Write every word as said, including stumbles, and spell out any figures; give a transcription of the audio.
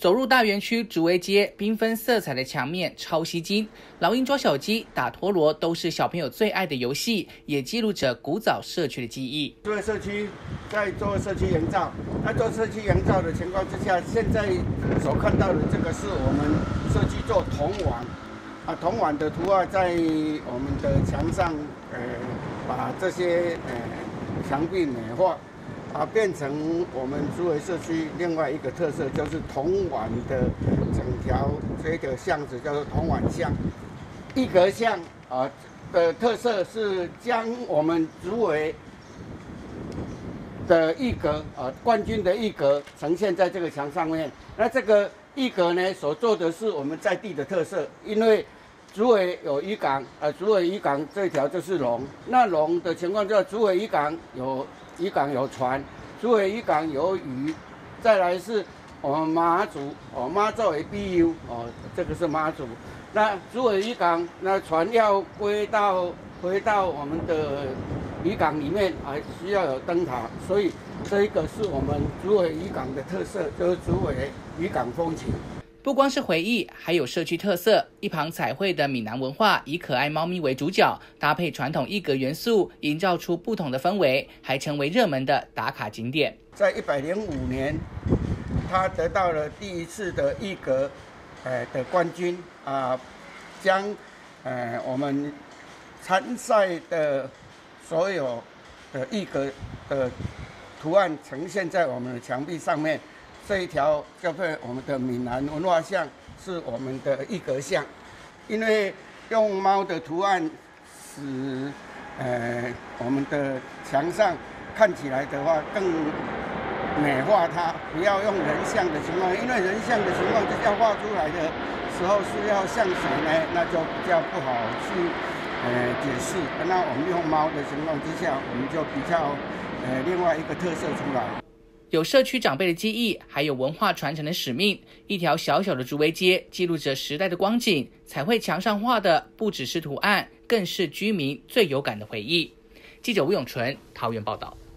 走入大园区竹围街，缤纷色彩的墙面超吸睛，老鹰抓小鸡、打陀螺都是小朋友最爱的游戏，也记录着古早社区的记忆。 作为社区在做社区营造，那做社区营造的情况之下，现在所看到的这个是我们社区做铜碗啊，铜碗的图案在我们的墙上，呃，把这些呃墙壁美化。啊，变成我们竹围社区另外一个特色，就是铜碗的整条这个巷子叫做铜碗巷。一格巷啊的特色是将我们竹围的一格啊冠军的一格呈现在这个墙上面。那这个一格呢，所做的是我们在地的特色，因为竹围有渔港，呃，竹围渔港这条就是龙。那龙的情况就是竹围渔港有。渔港有船，竹围渔港有鱼，再来是我们马祖哦，妈祖的庇佑哦，这个是妈祖。那竹围渔港，那船要归到回到我们的渔港里面，还需要有灯塔，所以这一个是我们竹围渔港的特色，就是竹围渔港风情。 不光是回忆，还有社区特色。一旁彩绘的闽南文化以可爱猫咪为主角，搭配传统一格元素，营造出不同的氛围，还成为热门的打卡景点。 在一百零五年，他得到了第一次的一格，呃的冠军啊，将呃我们参赛的所有的一格的图案呈现在我们的墙壁上面。这一条就是我们的闽南文化巷，是我们的一格巷，因为用猫的图案使呃我们的墙上看起来的话更美化它，不要用人像的情况，因为人像的情况之下画出来的时候是要像谁呢？那就比较不好去呃解释。那我们用猫的情况之下，我们就比较呃另外一个特色出来。 有社区长辈的记忆，还有文化传承的使命。一条小小的竹围街，记录着时代的光景。彩绘墙上画的不只是图案，更是居民最有感的回忆。记者吴永纯，桃园报道。